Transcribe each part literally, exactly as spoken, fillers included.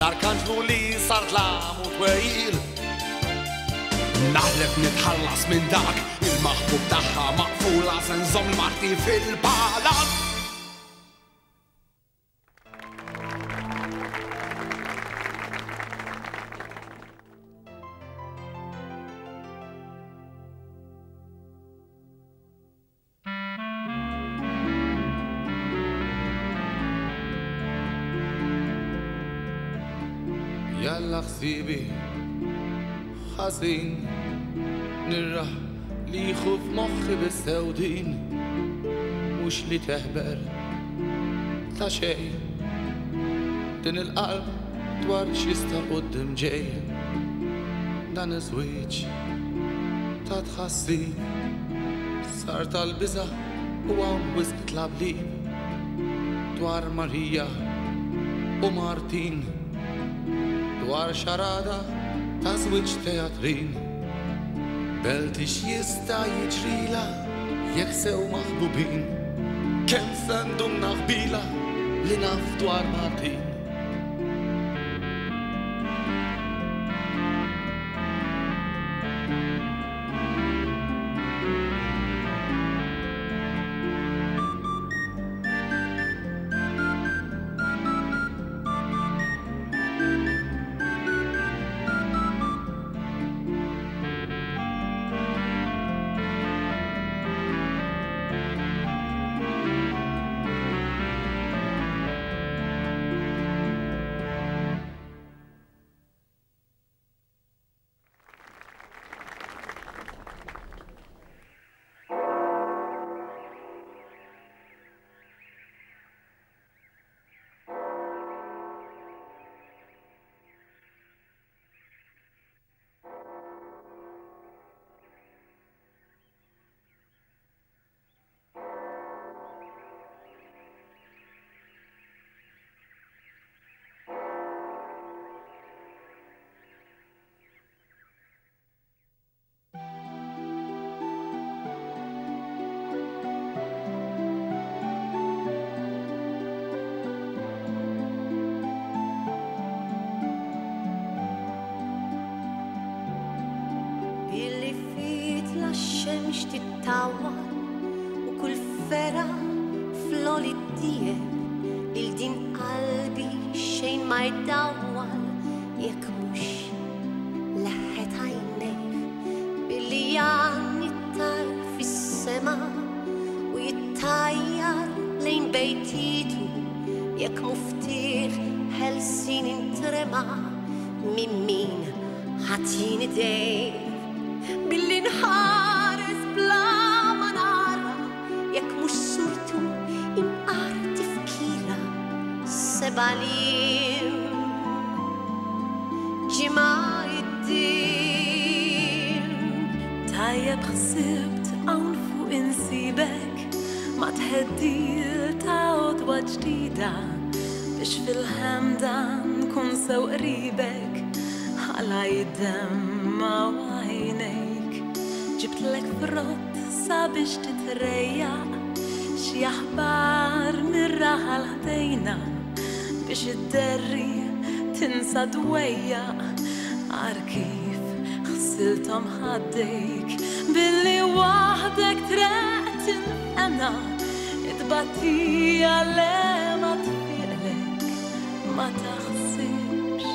l-arkanġlu li sar tlamu twejil. Naħlef nitħallas minn dak il-maħbub taħħa maqfula se nżomm l-marti fil-palas. Jalla ħsibi ħażin nirraħ li jħuf moħħi bis-sewdin mhux li teħber ta' xejn din il-qalb dwar x'jista' quddiem ġej dan iż-żwieġ ta' tħassib sar tal-biża' u hawn wisq tlablib dwar Marija u Martin dwar xarada ta' żwieġ teatrin belti x'jista' jiġrila jekk sew maħbubin kemm se ndumna ħbila li naf dwar Martin. xemx tittawal u kull fera floli tiegħek il-din qalbi xejn ma jdawwal jekk mhux leħħet għajnejk billi jan jittar fis-sema u jittajjar lejn bejtitu jekk muftieħ ħelsin intrema minn min ħatin idejk billi nħares bla ma nara jekk mhux surtu imqar tifkira sebalim ġimgħa id-din tajjeb ħsibt hawn fuq insibek ma tħeddil ta' għodwa ġdida biex fil-ħemdan kun sew qribek ħala jiddemma għajnejk ġibtlek frott sabiex titrejjaq xi aħbar mir-raħal ħdejna biex idderri tinsa dwejjaq għar kif ħsilthom ħaddejk billi waħdek treq tinqena tbattija le ma tfiqlek ma taħsibx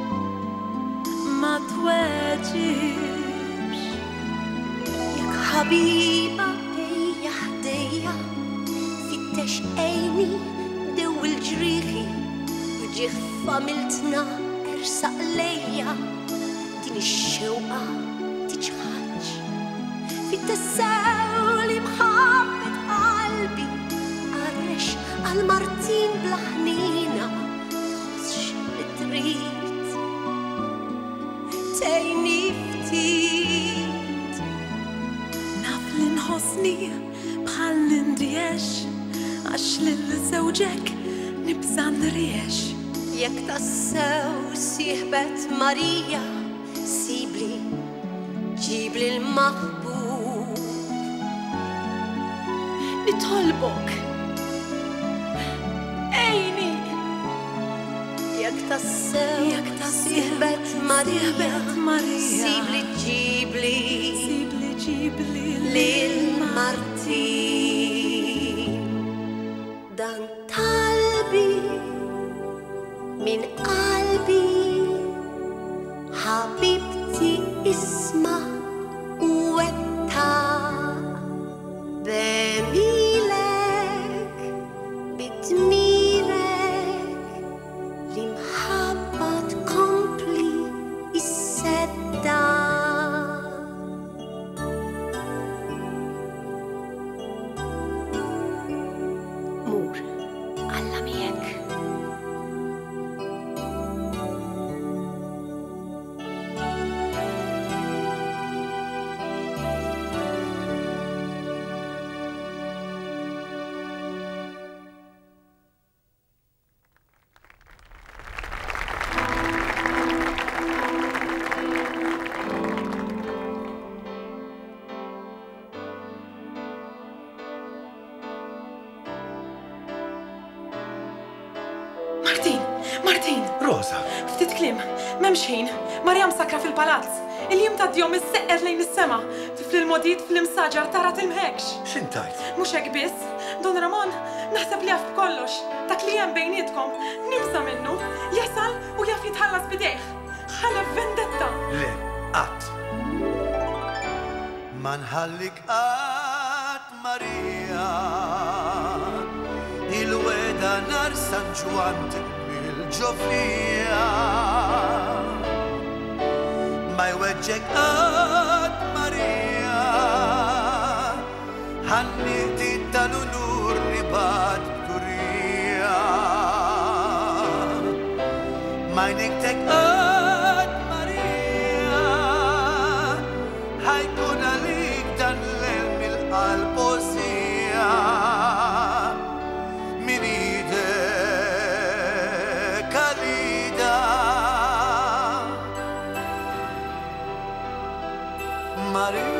ma tweġibx jekk ħabiba ejja ħdejja fittex għejni dew il-ġrieħi u ġieħ familtna ersaq lejja din ix-xewqa tiġħaġ fit-tessew li mħabbet qalbi għarrex għal Martin bla ħnina tħossx li trid tgħinni ftit naf li nħossni bħal nindriex għax lil żewġek nibża nriex jekk tassew sieħbet Marija sibli ġibli l-maħbub nitolbok ejni Jak tassew, Jak tassew, sihbet Marija, sihbet Marija, sibli ġibli, sibli ġibli lil-Martin. Dan talbi min qalbi, ħabibti isma' u wetta bemilek bitmirek li mħabba tkompli is-sedda. Mur Alla miegħek. Martin, Martin! Rosa, Ftit klim, m'hemmx ħin. Marja msakra fil-palazz. Il-jum ta' djom is-seqqed lejn is-sema. Tifli l-modid fl-imsaġar tara tilmħekx. xintajt? Mhux hekk biss, Don Ramon naħseb li jaf b'kollox. Dak li hemm bejnietkom nimsa minnu, jasal u jaf jitħallas bidejh. Ħala vendetta. Le, qatt. Ma nħallik qatt Marija, il-weda nar San Ġwan il-ġofija. Ma jweġġek qatt Marija, ħanniti tal-unur li bad turija. Ma jniktek qatt Marija, ħajkun għalik dan l-elm il-qalbosija. Min idek għalida Marija.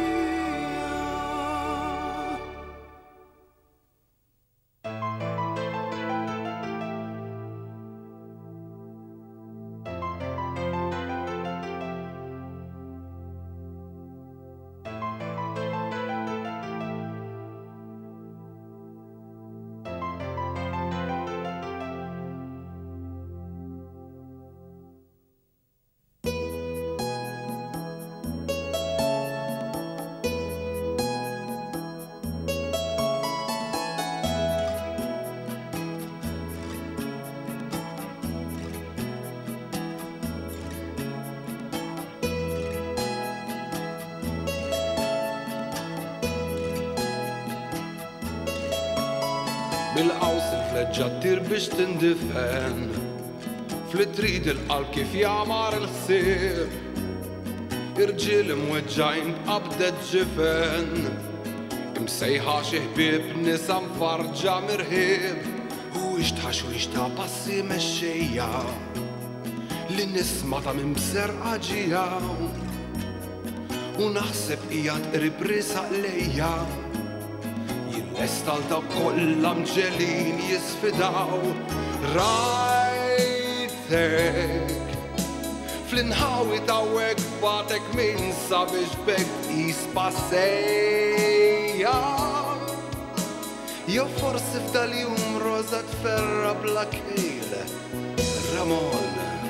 Bil-qaws il-fleġġa tir biex tindifen, fl-trid il-qalb kif jamar il-ħsieb, irġiel imweġġajn b'qabdet ġifen, imsejħa xi ħbieb nisa mfarġa mirħieb, u ixtħax u ixtħa passi mexxejja, li nisma ta' minn bserqa ġijaw, u naħseb qiegħed qrib risaq lejja. Estal ta' kollha mġelin jisfidaw, rajtek fl-inħawi tawwek batek min sabiex bek tqis passejja. Jew forsi f'dal-jum roza tferra bla kejl, Ramon.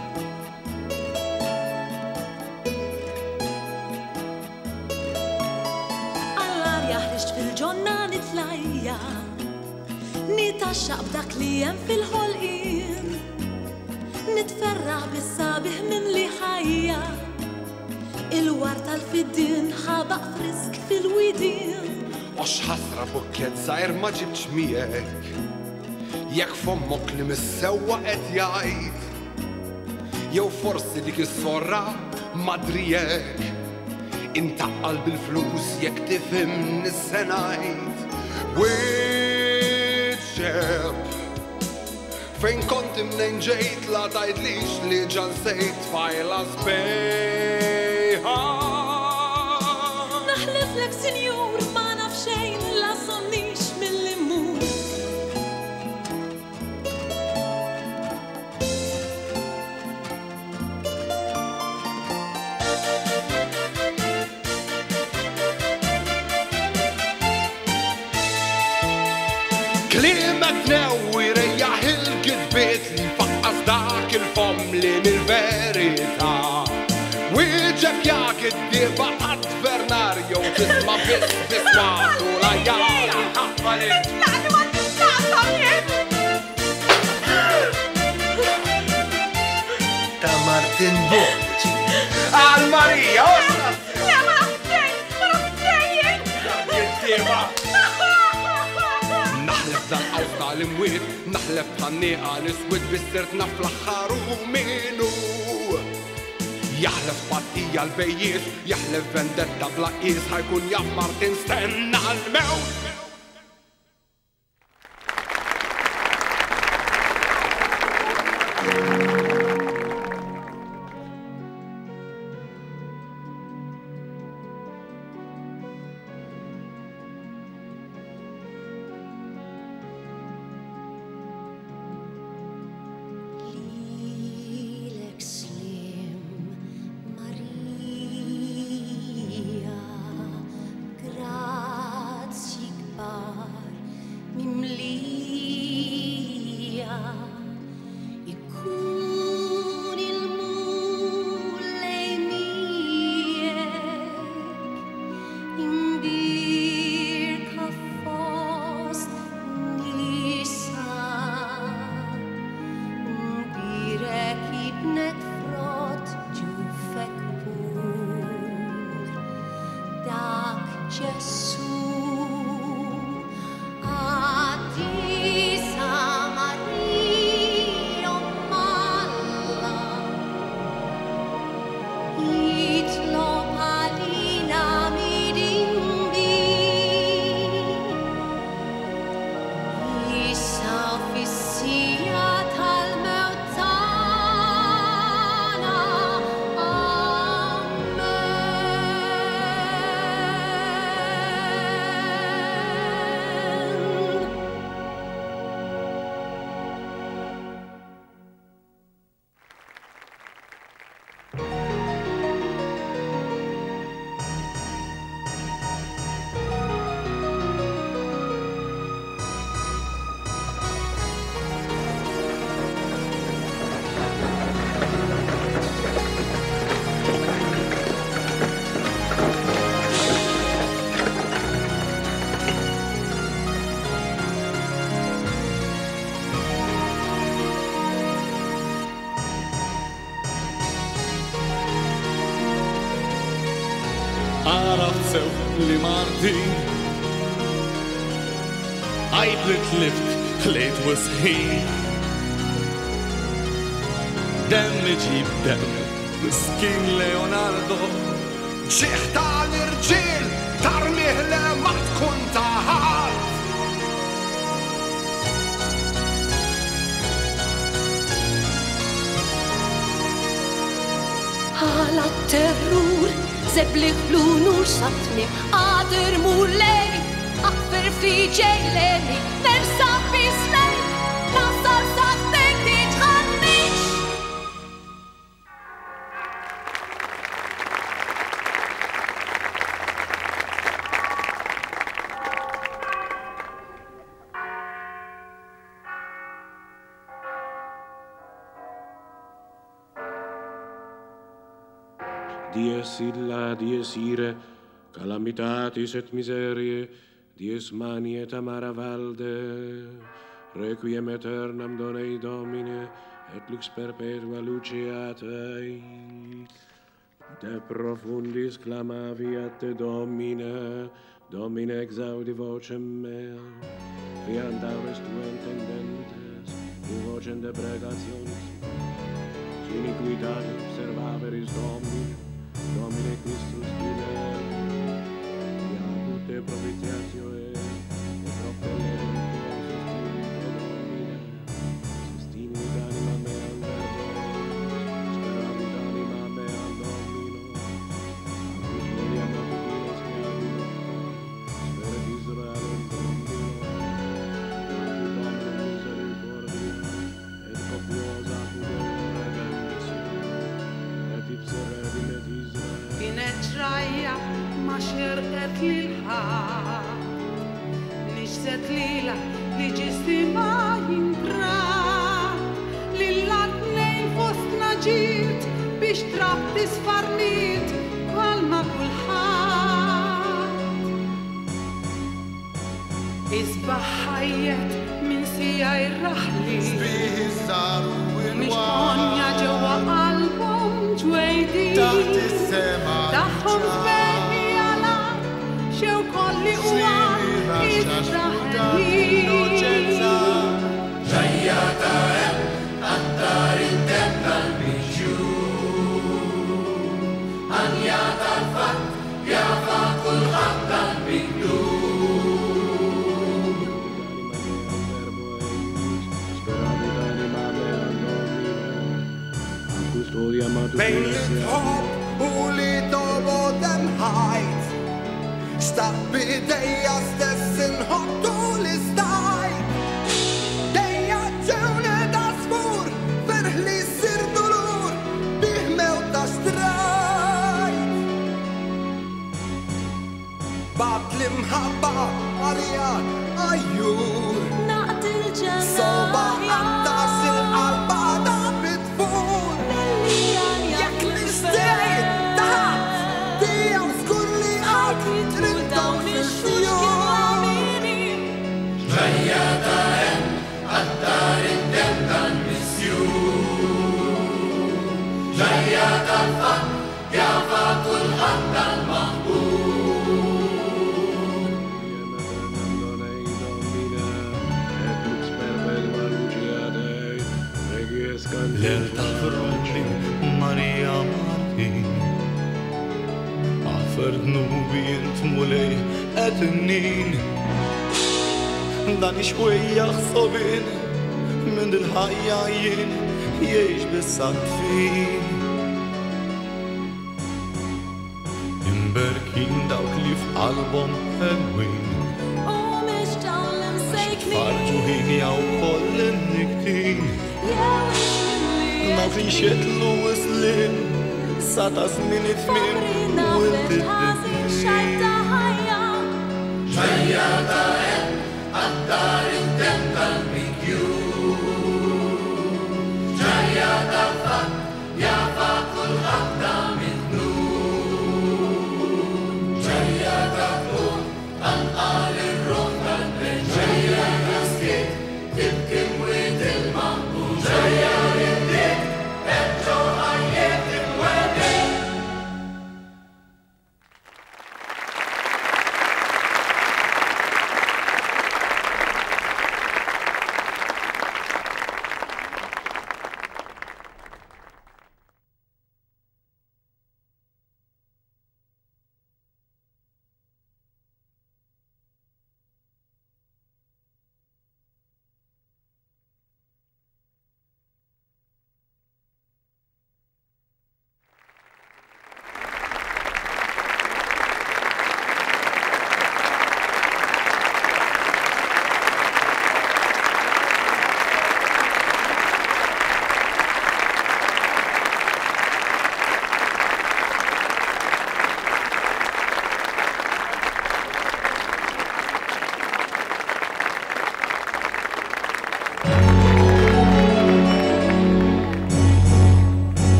Fil-ġonna nitlajja, nitaxxaq b'dak li hemm fil-ħolqien, nitferraħ bis-sabiħ minn li ħajja, il-war tal-fiddin ħabaq frisk fil-widien. Għax ħasra bukket żgħir ma ġibtx miegħek, jekk f'ommok li missewwa qed jgħid, jew forsi dik is-sorra madrijek. Intaqqal bil-flus jekk tifhimni s-senajt. Wieġeb fejn kont imnejn ġejt la tgħidlix li ġan sejt fajla sbejħa. Naħliflek sinjur ma naf xejn la somnix mill-immur. Klimek newi rejjaħ il-gidbiet li faqqas dak il-fom li nil-verita. Wieġeb jak id-diba advernarju tisma bis bismatu la jara ħaffalit. Laqni ma t-taqsam jien! Ta' Martin Bocci. Għal-Marija, osra! Le, ma nafxej, ma nafxej jien! Id-diba! Naħlef dal-qaws tal-imwiet, naħlef ħanniqa l-iswid bis-sirtna fl-axħaru minu. Jaħlef pattija l-bejjiet, jaħlef vendetta blaqis, ħajkun jaf Martin stenna l-mewt. عرفت سو اللي مرضي عيبلت لفت خليت وصحي دم جيب دم مسكين ليوناردو ġieħ tal-irġiel tarmih le ma tkun taħat. Għala terrur, zebliħ l-unur satmi, għadir mur lej, akfer fi ġejleni, nersa bisnej, nasar saħtek tiġħannix. Dies illa, dies ire, calamitatis et miserie, dies mani et amara valde, requiem aeternam donei Domine, et lux perpetua luceatai. De profundis clamaviat te Domine, Domine exaudi vocem mea, fiant aures tu entendentes, in vocem de pregationis, iniquitatem observaveris Domine, Domine Christus fidel, iacute propitiatio et, et propellerum tuam sustinito Domine, sustinit anima meam verbore, speravit anima meam Domino, apud voliam apudines meam, speret Israelem Domino, apud Domine misericordia, et copiosa apud redemptio, et ipse redimet Israel. Kienet ġrajja ma xerqet li l-ħaq, nixset lila li ġisima jinkra li l-għadnej fostna ġiet biex trab tisfarnit palma kulħadd. Isbaħ ħajjet min sija irraħli mix onja ġewwa qalbhom ġwejdi tagħhom sbeħi għala xew kolli huwa Ġajjata hemm għattar id-dem tal-miġjur Anja tal-fatt jafa kulħadd tal-miġjur Bejn li tħobb u li tobod hemm ħajt Xtaq bidejja stess inħottu l-istajt Dejja ġewni ta' sfur ferħli ssir dulur biħmew ta' strajt Bat l-imħabba għalijak għajjur Naqtil ġenna Soba għattas il-qalba ta' bitfur Jekk l-istej taħt tijaw skur li għad trindaw fil-fjur Ġajjata hemm għattar id-dem tal-missjur Ġajjata tal-fatt jafa kulħadd tal-maħbub L-el tal-Fromli Marija Martin Għaffer dnubi jintmulej etnin Dan ixwejja xsobin Min dil-ħajja jien jiex bis-satfin Imberkin dawk li f'qalbhom ħelwin Farġu ħin jaw koll niktin Dawk li xetlu islin Sa ta' żmien it-tmiem u l-tibdil Ġajjata hemm għattar id-dem